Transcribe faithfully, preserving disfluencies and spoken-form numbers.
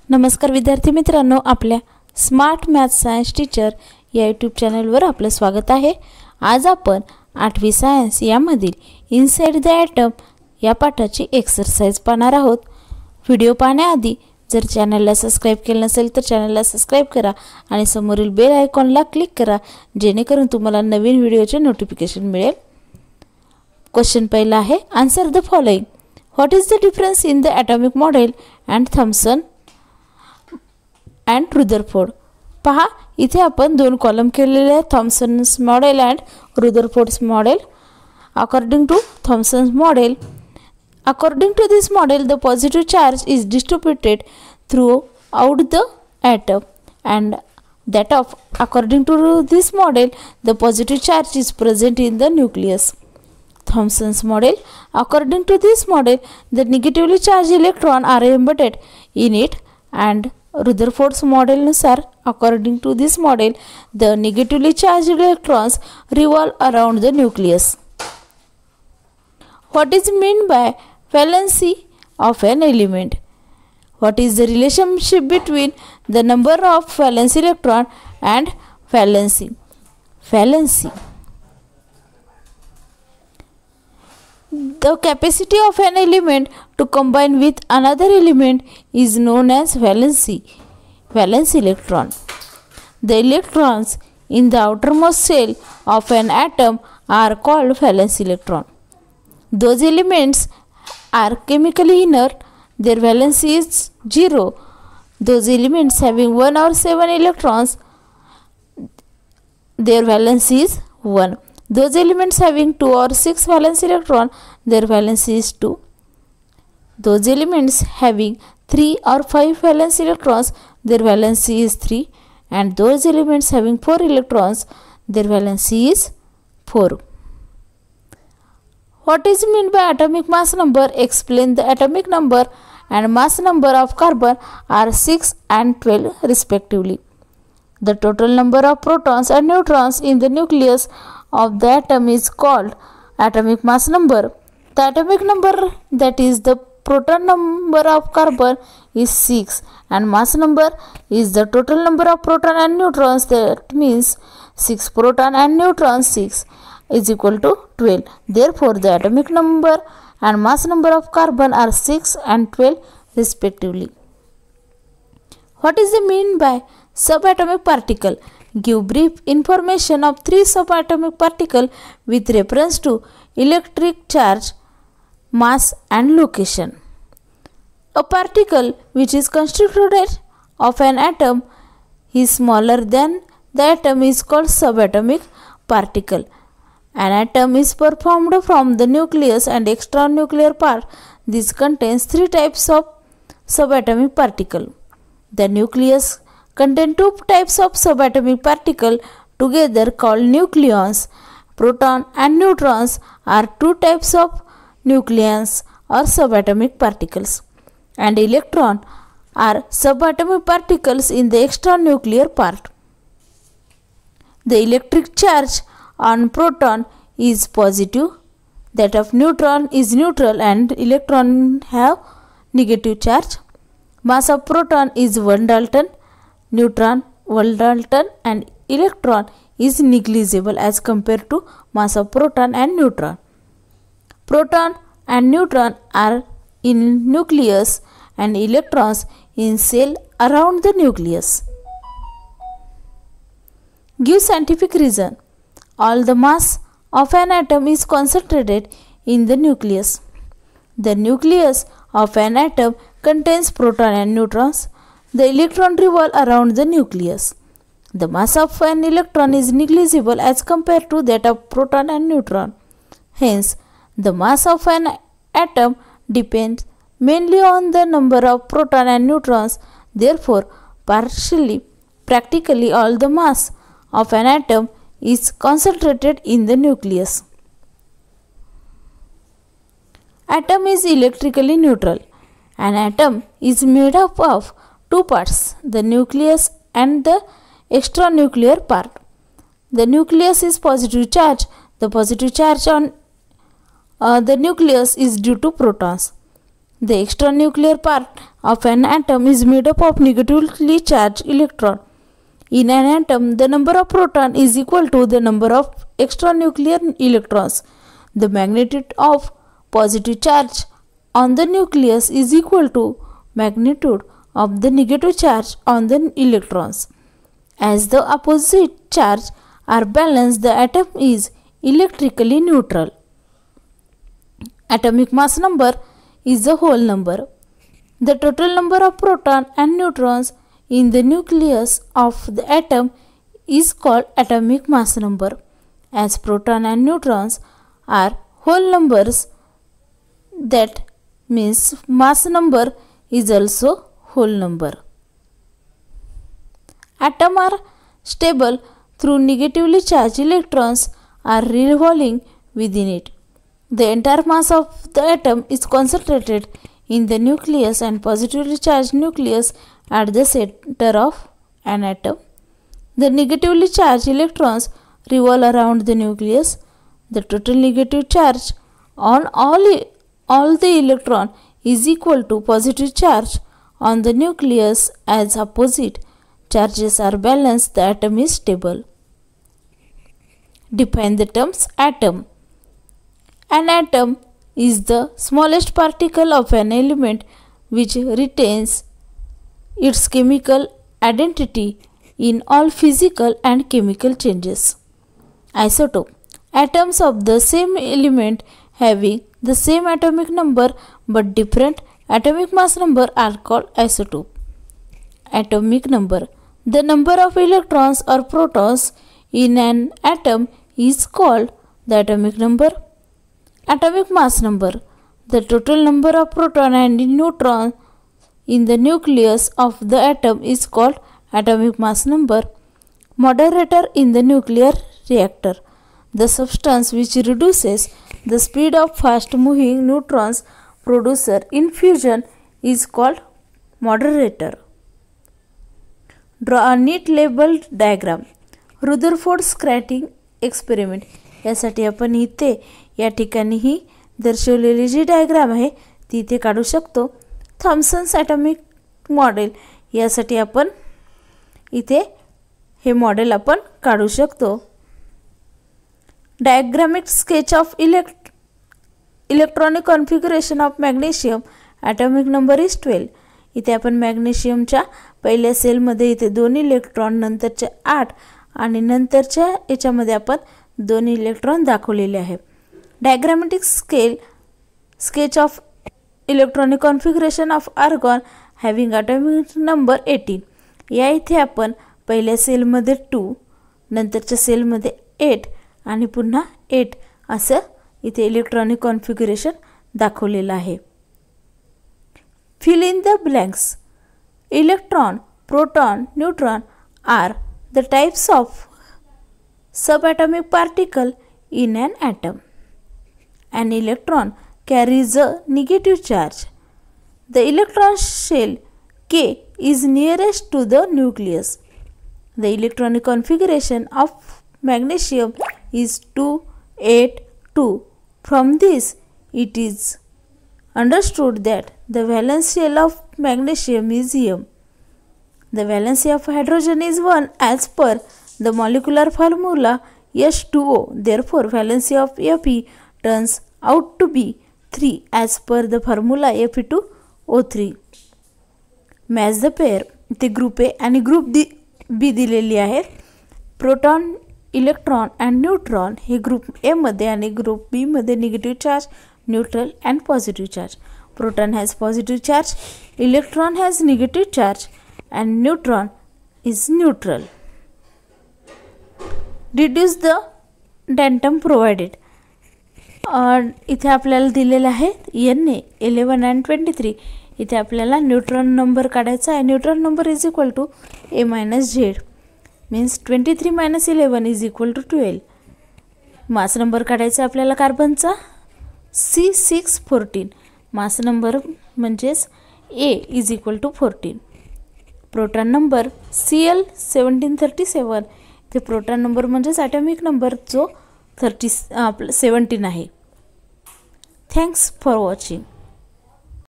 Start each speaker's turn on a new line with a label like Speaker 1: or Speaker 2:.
Speaker 1: नमस्कार विद्यार्थी मित्रांनो, आपल्या स्मार्ट मॅथ सायन्स टीचर या यूट्यूब चॅनलवर आपलं स्वागत आहे। आज आपण आठवी सायन्स यामधील इनसाइड द ॲटम या पाठाची एक्सरसाइज पाहणार आहोत। व्हिडिओ पाहण्याआधी जर चॅनलला सबस्क्राइब केलं नसेल तर चॅनलला सबस्क्राइब करा आणि समोरील बेल आयकॉनला क्लिक करा, जेणेकरून तुम्हाला नवीन व्हिडिओचे नोटिफिकेशन मिळेल। क्वेश्चन पहिला आहे, answer the following. What is the difference in the atomic model and Thomson and Rutherford. पहा, इथे आपण दोन कॉलम केलेले आहेत, Thomson's model and Rutherford's model. According to Thomson's model, according to this model the positive charge is distributed throughout the atom, and that of according to this model the positive charge is present in the nucleus. Thomson's model, according to this model the negatively charged electron are embedded in it, and Rutherford's model नुसार according to this model the negatively charged electrons revolve around the nucleus. What is meant by valency of an element? What is the relationship between the number of valence electron and valency? Valency, the capacity of an element to combine with another element is known as valency. Valence electron. The electrons in the outermost shell of an atom are called valence electron. Those elements are chemically inert, their valency is zero. Those elements having one or seven electrons, their valency is one. Those elements having two or six valence electrons, their valency is two. Those elements having three or five valence electrons, their valency is three. And those elements having four electrons, their valency is four. What is meant by atomic mass number? Explain. The atomic number and mass number of carbon are six and twelve respectively. The total number of protons and neutrons in the nucleus of the atom is called atomic mass number. The atomic number, that is the proton number of carbon, is six, and mass number is the total number of proton and neutrons, that means six proton and neutrons six is equal to twelve. Therefore the atomic number and mass number of carbon are six and twelve respectively. What is the mean by subatomic particle? Give brief information of three subatomic particles with reference to electric charge, mass and location. A particle which is constituted of an atom is smaller than the atom is called subatomic particle. An atom is formed from the nucleus and extranuclear part. This contains three types of subatomic particle. The nucleus contains two types of subatomic particle together called nucleons. Proton and neutrons are two types of nucleons or subatomic particles, and electron are subatomic particles in the extranuclear part. The electric charge on proton is positive, that of neutron is neutral, and electron have negative charge. Mass of proton is one Dalton, neutron one Dalton, and electron is negligible as compared to mass of proton and neutron. Proton and neutron are in nucleus and electrons in shell around the nucleus. Give scientific reason. All the mass of an atom is concentrated in the nucleus. The nucleus of an atom contains proton and neutrons. The electron revolve around the nucleus. The mass of an electron is negligible as compared to that of proton and neutron. Hence, the mass of an atom depends mainly on the number of proton and neutrons. Therefore, partially, practically all the mass of an atom is concentrated in the nucleus. Atom is electrically neutral. An atom is made up of two parts, the nucleus and the extranuclear part. The nucleus is positive charge. The positive charge on uh, the nucleus is due to protons. The extranuclear part of an atom is made up of negatively charged electron. In an atom, the number of protons is equal to the number of extranuclear electrons. The magnitude of positive charge on the nucleus is equal to magnitude of the negative charge on the electrons. As the opposite charge are balanced, the atom is electrically neutral. Atomic mass number is the whole number. The total number of protons and neutrons in the nucleus of the atom is called atomic mass number. As protons and neutrons are whole numbers, that means mass number is also whole number. Atoms are stable through negatively charged electrons are revolving within it. The entire mass of the atom is concentrated in the nucleus and positively charged nucleus at the center of an atom. The negatively charged electrons revolve around the nucleus. The total negative charge on all, all the electron is equal to positive charge on the nucleus. As opposite charges are balanced, the atom is stable. Define the terms atom. An atom is the smallest particle of an element which retains its chemical identity in all physical and chemical changes. Isotope. Atoms of the same element having the same atomic number but different atomic mass number are called isotope. Atomic number. The number of electrons or protons in an atom is called the atomic number. Atomic mass number. The total number of protons and neutrons in the nucleus of the atom is called atomic mass number. Moderator in the nuclear reactor. The substance which reduces the speed of fast moving neutrons produced in fusion is called moderator. Draw a neat labeled diagram. Rutherford scattering experiment. यासाठी आपण इथे या ठिकाणी ही दर्शवलेली जी diagram आहे ती इथे काढू शकतो. थॉम्सन्स ॲटॉमिक मॉडेल यासाठी आपण इथे हे मॉडेल आपण काढू शकतो. Diagrammatic sketch of elect electronic configuration of magnesium. Atomic number is twelve. इथे आपण मॅग्नेशियमच्या पहिल्या सेलमध्ये इथे दोन इलेक्ट्रॉन, नंतरचे आठ आणि नंतरच्या याच्यामध्ये आपण दोन इलेक्ट्रॉन दाखवलेले आहे. Diagrammatic scale sketch of electronic configuration of argon having atomic number eighteen. या इथे आपण पहिल्या सेलमध्ये टू, नंतरच्या सेलमध्ये एट आणि पुन्हा एट असं इथे इलेक्ट्रॉनिक कॉन्फिगरेशन दाखवलेलं आहे. Fill in the blanks. Electron, proton, neutron are the types of subatomic particle in an atom. An electron carries a negative charge. The electron shell K is nearest to the nucleus. The electronic configuration of magnesium is two eight two. From this, it is understood that the valence shell of magnesium is M. The valency of hydrogen is one as per the molecular formula H two O. Therefore, valency of Fe turns out to be three as per the formula Fe two O three. Match the pair. इथे group A आणि group D B दिलेली आहे. Proton, electron and neutron हे group A मध्ये आणि group B मध्ये negative charge, neutral and positive charge. Proton has positive charge, electron has negative charge and neutron is neutral. Deduce the datum provided. uh, इथे आपल्याला दिलेला आहे N A eleven and twenty three. इथे आपल्याला neutron number काढायचा आहे. Neutron number is equal to A minus Z means twenty three minus eleven is equal to twelve. Mass number काढायचा आपल्याला कार्बनचा C six fourteen. Mass number म्हणजेच A is equal to fourteen. Proton number C L seventeen thirty seven. ते proton number म्हणजेच atomic number जो thirty आपलं seventeen आहे. Thanks for watching.